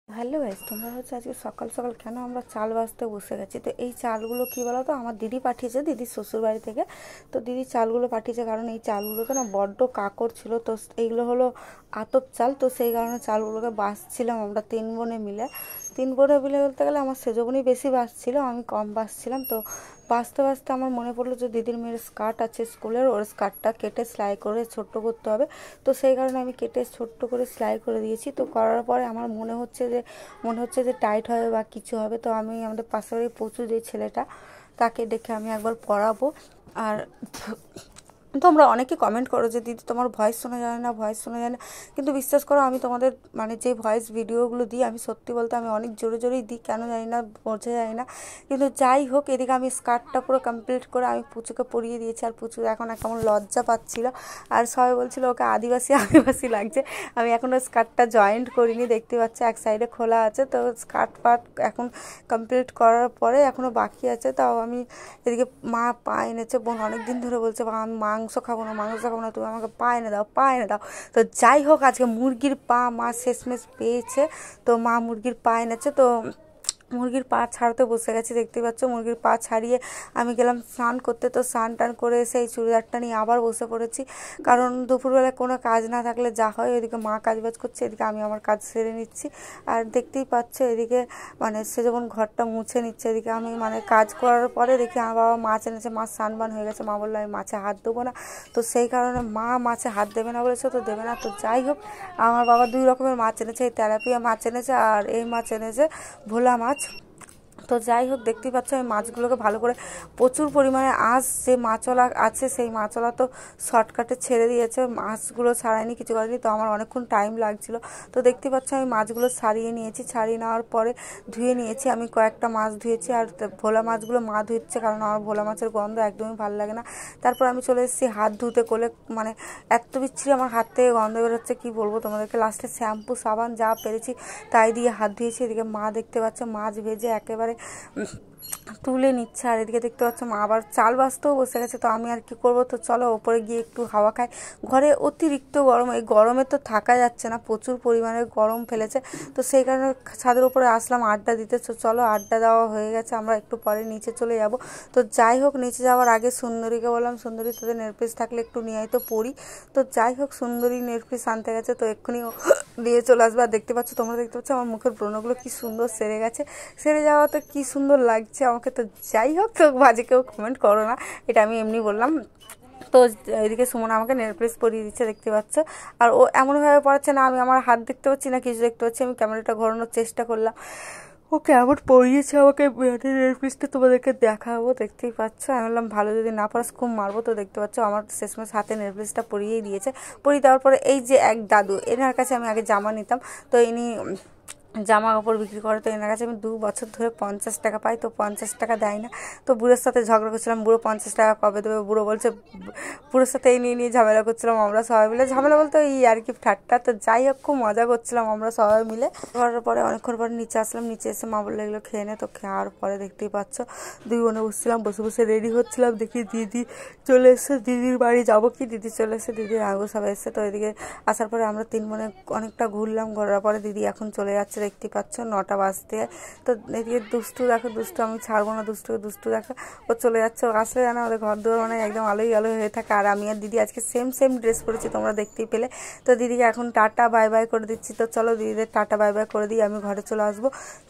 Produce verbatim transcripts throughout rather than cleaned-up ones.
Hello guys, তোমরা হচ্ছে আজকে সকাল সকাল কেন আমরা চাল বাছতে বসে গেছি। তো এই চালগুলো কী বলো তো, আমার দিদি পাঠিয়েছে, দিদির শ্বশুর বাড়ি থেকে। তো দিদি চালগুলো পাঠিয়েছে কারণ এই চালগুলোতে না বড্ড কাকড় ছিল। তো এইগুলো হলো আতপ চাল, তো সেই কারণে চালগুলোকে বাছছিলাম আমরা তিন বোনে মিলে। তিন বোনে মিলে বলতে গেলে আমার সেজো বোনই বেশি বাছছিল, আমি কম বাছছিলাম। তো বাছতে বাছতে আমার মনে পড়লো যে দিদির মেয়ের স্কার্ট আছে স্কুলের, ওর স্কার্টটা কেটে সেলাই করে ছোট্ট করতে হবে। তো সেই কারণে আমি কেটে ছোট্ট করে সেলাই করে দিয়েছি। তো করার পরে আমার মনে হচ্ছে যে মনে হচ্ছে যে টাইট হবে বা কিছু হবে। তো আমি আমাদের পাশের বাড়ি প্রচুর যে ছেলেটা, তাকে ডেকে আমি একবার পড়াবো। আর তোমরা অনেকে কমেন্ট করো যে দিদি তোমার ভয়েস শোনা যায় না, ভয়েস শোনা যায় না, কিন্তু বিশ্বাস করো আমি তোমাদের মানে যে ভয়েস ভিডিওগুলো দিই, আমি সত্যি বলতে আমি অনেক জোরে জোরেই দিই, কেন জানি না, বোঝা যায় না। কিন্তু যাই হোক, এদিকে আমি স্কার্টটা পুরো কমপ্লিট করে আমি পুচুকে পরিয়ে দিয়েছি। আর পুচু এখন কেমন লজ্জা পাচ্ছিল, আর সবাই বলছিল ওকে আদিবাসী আদিবাসী লাগছে। আমি এখনও স্কার্টটা জয়েন্ট করিনি, দেখতে পাচ্ছি এক সাইডে খোলা আছে। তো স্কার্ট পার্ট এখন কমপ্লিট করার পরে এখনও বাকি আছে। তাও আমি এদিকে মা পা এনেছে, বোন অনেক দিন ধরে বলছে আমি মাংস খাবো না, মাংস খাবো না, তুমি আমাকে পা এনে দাও, পা এনে দাও। তো যাই হোক, আজকে মুরগির পা মা শেষমেশ পেয়েছে। তো মা মুরগির পা এনেছে। তো মুরগির পা ছাড়তে বসে গেছি, দেখতে পাচ্ছ। মুরগির পা ছাড়িয়ে আমি গেলাম স্নান করতে। তো স্নান টান করে এসে এই চুড়িদারটা নিয়ে আবার বসে পড়েছি, কারণ দুপুরবেলায় কোনো কাজ না থাকলে যা হয়, ওইদিকে মা কাজ বাজ করছে, এদিকে আমি আমার কাজ সেরে নিচ্ছি। আর দেখতেই পাচ্ছ এদিকে মানে সে যখন ঘরটা মুছে নিচ্ছে, এদিকে আমি মানে কাজ করার পরে দেখি আমার বাবা মাছ এনেছে, মাছ স্নান হয়ে গেছে। মা বললো আমি মাছে হাত দেবো না, তো সেই কারণে মা মাছে হাত দেবে না বলেছে, তো দেবে না। তো যাই হোক, আমার বাবা দুই রকমের মাছ এনেছে, এই তেলাপিয়া মাছ এনেছে আর এই মাছ এনেছে ভোলা মাছ। তো যাই হোক, দেখতেই পাচ্ছ এই মাছগুলোকে ভালো করে প্রচুর পরিমাণে আঁশ যে মাছওয়ালা আছে, সেই মাছওয়ালা তো শর্টকাটে ছেড়ে দিয়েছে, মাছগুলো ছাড়ায়নি, কিছু করেনি। তো আমার অনেকক্ষণ টাইম লাগছিল। তো দেখতে পাচ্ছ আমি মাছগুলো ছাড়িয়ে নিয়েছি, ছাড়িয়ে নেওয়ার পরে ধুয়ে নিয়েছি। আমি কয়েকটা মাছ ধুয়েছি, আর ভোলা মাছগুলো মা ধুচ্ছে, কারণ আমার ভোলা মাছের গন্ধ একদমই ভালো লাগে না। তারপর আমি চলে এসেছি হাত ধুতে, কোলে মানে এত বিচ্ছিরি আমার হাত থেকে গন্ধ বেরোচ্ছে, কী বলবো তোমাদেরকে। লাস্টে শ্যাম্পু সাবান যা পেরেছি তাই দিয়ে হাত ধুয়েছি। এদিকে মা দেখতে পাচ্ছ মাছ ভেজে একেবারে তুলে নিচ্ছে, আর এদিকে দেখতে পাচ্ছ মা আবার চাল বাছতেও বসে গেছে। তো আমি আর কি করব, তো চলো ওপরে গিয়ে একটু হাওয়া খাই। ঘরে অতিরিক্ত গরম, এই গরমে তো থাকা যাচ্ছে না, প্রচুর পরিমাণে গরম ফেলেছে। তো সেই কারণে ছাদের উপরে আসলাম আড্ডা দিতে। তো চলো, আড্ডা দেওয়া হয়ে গেছে, আমরা একটু পরে নিচে চলে যাব। তো যাই হোক, নিচে যাওয়ার আগে সুন্দরীকে বললাম, সুন্দরী তোদের নেলপিস থাকলে একটু নিয়ে আয় তো পড়ি। তো যাই হোক, সুন্দরী নেলপিস আনতে গেছে, তো এক্ষুনি নিয়ে চলে আসবে। আর দেখতে পাচ্ছ, তোমরা দেখতে পাচ্ছ আমার মুখের ব্রণগুলো কি সুন্দর সেরে গেছে, সেরে যাওয়াতে কি সুন্দর লাগছে আমাকে। তো যাই হোক, তো বাজে কেউ কমেন্ট করো না, এটা আমি এমনি বললাম। তো এদিকে সুমন আমাকে নেলপ্লেস পরিয়ে দিচ্ছে, দেখতে পাচ্ছ। আর ও এমনভাবে পড়াচ্ছে না আমি আমার হাত দেখতে পাচ্ছি না কিছু দেখতে পাচ্ছি। আমি ক্যামেরাটা ঘোরানোর চেষ্টা করলাম, ও কেমন পড়িয়েছে আমাকে। নেলপ্লেসটা তোমাদেরকে দেখাবো, দেখতেই পাচ্ছ। আমি বললাম ভালো, যদি না পারাস খুব মারবো। তো দেখতে পাচ্ছ আমার শেষমেশ হাতে নেলপ্লেসটা পরিয়েই দিয়েছে। পরিয়ে দেওয়ার পরে এই যে এক দাদু, এনার কাছে আমি আগে জামা নিতাম, তো ইনি জামা কাপড় বিক্রি করে। তো এনার কাছে আমি দু বছর ধরে পঞ্চাশ টাকা পাই, তো পঞ্চাশ টাকা দেয় না। তো বুড়োর সাথে ঝগড়া করছিলাম, বুড়ো পঞ্চাশ টাকা কবে দেবে, বুড়ো বলছে, বুড়োর সাথে এই নিয়ে নিয়ে ঝামেলা করছিলাম আমরা সবাই মিলে। ঝামেলা বলতে ওই আর কি ঠাট্টা। তো যাই হোক, খুব মজা করছিলাম আমরা সবাই মিলে। করার পরে অনেকক্ষণ পরে নিচে আসলাম, নিচে এসে মা বললো এগুলো খেয়ে নে। তো খাওয়ার পরে দেখতেই পাচ্ছ দুই বোনে বসছিলাম, বসে বসে রেডি হচ্ছিলাম। দেখি দিদি চলে এসছে, দিদির বাড়ি যাবো কি, দিদি চলে এসে, দিদির আগে সবাই এসছে। তো এদিকে আসার পরে আমরা তিন বোনে অনেকটা ঘুরলাম, ঘোরার পরে দিদি এখন চলে যাচ্ছে, দেখতে পাচ্ছ নটা বাজতে। তো এদিকে দুষ্টু দেখো, দুষ্টু আমি ছাড়বো না, দুষ্টু দুষ্টু দেখো, ও চলে যাচ্ছে। ও আসলে জানো আমাদের ঘর দুয়ার মানে একদম আলোই আলো হয়ে থাকে। আর আমি আর দিদি আজকে সেম সেম ড্রেস পরেছি, তোমরা দেখতেই পেলে। তো দিদিকে এখন টাটা বাই বাই করে দিচ্ছি। তো চলো দিদিদের টাটা বাই বাই করে দিই, আমি ঘরে চলে আসবো।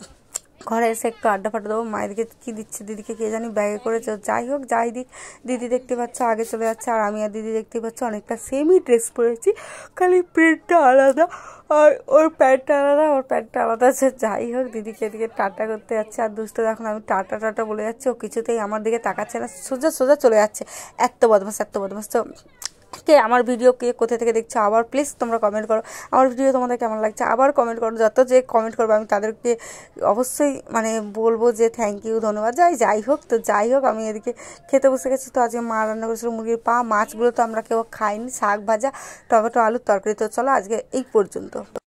ঘরে এসে একটু আড্ডা ফাটা দেবো। মায়েরকে কী দিচ্ছে দিদিকে কে জানি ব্যাগে করেছে। যাই হোক, যাই দিক, দিদি দেখতে পাচ্ছ আগে চলে যাচ্ছে, আর আমি আর দিদি দেখতে পাচ্ছ অনেকটা সেমই ড্রেস পরেছি, খালি প্রিন্টটা আলাদা আর ওর প্যান্টটা আলাদা, ওর প্যান্টটা আলাদা আছে। যাই হোক, দিদিকে এদিকে টাটা করতে যাচ্ছে। আর দুষ্ট এখন আমি টাটা টাটা বলে যাচ্ছি, ও কিছুতেই আমার দিকে তাকাচ্ছে না, সোজা সোজা চলে যাচ্ছে। এত বদমাস, এত বদমাস। তো কে আমার ভিডিও কে কোথা থেকে দেখছো আবার প্লিজ তোমরা কমেন্ট করো, আমার ভিডিও তোমাদের কেমন লাগছে আবার কমেন্ট করো। যত যে কমেন্ট করবো আমি তাদেরকে অবশ্যই মানে বলবো যে থ্যাংক ইউ, ধন্যবাদ। যাই যাই হোক, তো যাই হোক, আমি এদিকে খেতে বসে গেছি। তো আজকে মা রান্না করেছিল মুরগির পা, মাছগুলো তো আমরা কেউ খাইনি, শাক ভাজা, টমেটো আলুর তরকারি। তো চলো আজকে এই পর্যন্ত।